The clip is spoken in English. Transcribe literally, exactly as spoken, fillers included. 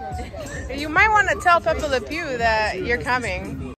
You might want to tell Pepe Le Pew that you're coming.